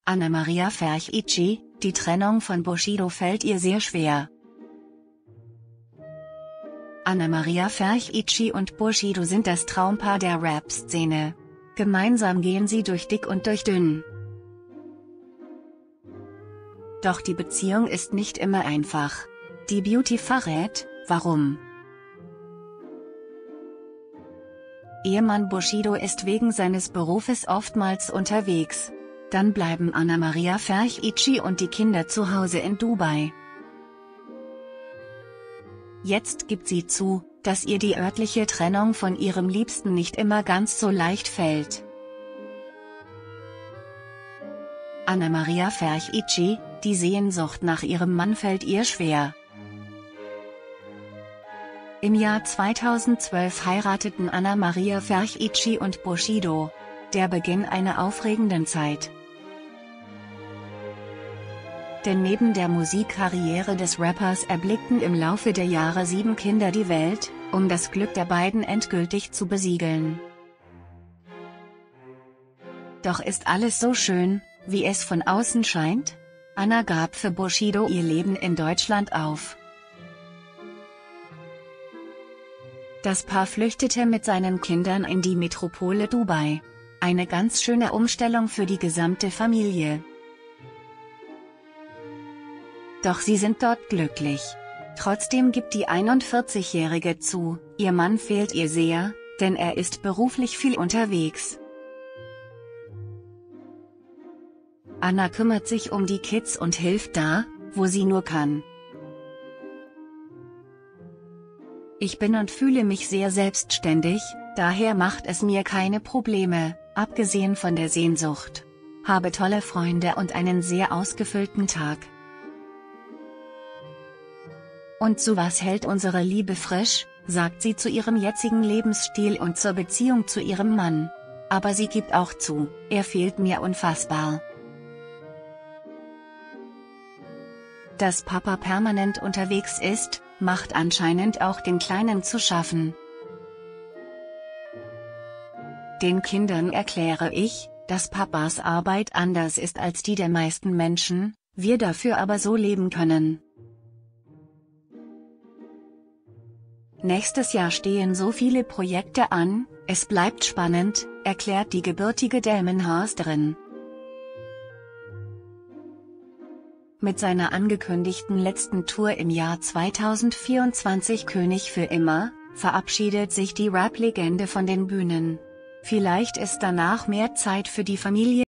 Anna-Maria Ferch-Ichi, die Trennung von Bushido fällt ihr sehr schwer. Anna-Maria Ferch-Ichi und Bushido sind das Traumpaar der Rap-Szene. Gemeinsam gehen sie durch dick und durch dünn. Doch die Beziehung ist nicht immer einfach. Die Beauty verrät, warum. Ehemann Bushido ist wegen seines Berufes oftmals unterwegs. Dann bleiben Anna-Maria Ferch-Ichi und die Kinder zu Hause in Dubai. Jetzt gibt sie zu, dass ihr die örtliche Trennung von ihrem Liebsten nicht immer ganz so leicht fällt. Anna-Maria Ferch-Ichi, die Sehnsucht nach ihrem Mann fällt ihr schwer. Im Jahr 2012 heirateten Anna-Maria Ferch-Ichi und Bushido. Der Beginn einer aufregenden Zeit. Denn neben der Musikkarriere des Rappers erblickten im Laufe der Jahre 7 Kinder die Welt, um das Glück der beiden endgültig zu besiegeln. Doch ist alles so schön, wie es von außen scheint? Anna gab für Bushido ihr Leben in Deutschland auf. Das Paar flüchtete mit seinen Kindern in die Metropole Dubai. Eine ganz schöne Umstellung für die gesamte Familie. Doch sie sind dort glücklich. Trotzdem gibt die 41-Jährige zu, ihr Mann fehlt ihr sehr, denn er ist beruflich viel unterwegs. Anna kümmert sich um die Kids und hilft da, wo sie nur kann. Ich bin und fühle mich sehr selbstständig, daher macht es mir keine Probleme, abgesehen von der Sehnsucht. Habe tolle Freunde und einen sehr ausgefüllten Tag. Und sowas hält unsere Liebe frisch, sagt sie zu ihrem jetzigen Lebensstil und zur Beziehung zu ihrem Mann. Aber sie gibt auch zu, er fehlt mir unfassbar. Dass Papa permanent unterwegs ist, macht anscheinend auch den Kleinen zu schaffen. Den Kindern erkläre ich, dass Papas Arbeit anders ist als die der meisten Menschen, wir dafür aber so leben können. Nächstes Jahr stehen so viele Projekte an, es bleibt spannend, erklärt die gebürtige Delmenhorsterin. Mit seiner angekündigten letzten Tour im Jahr 2024 König für immer, verabschiedet sich die Rap-Legende von den Bühnen. Vielleicht ist danach mehr Zeit für die Familie.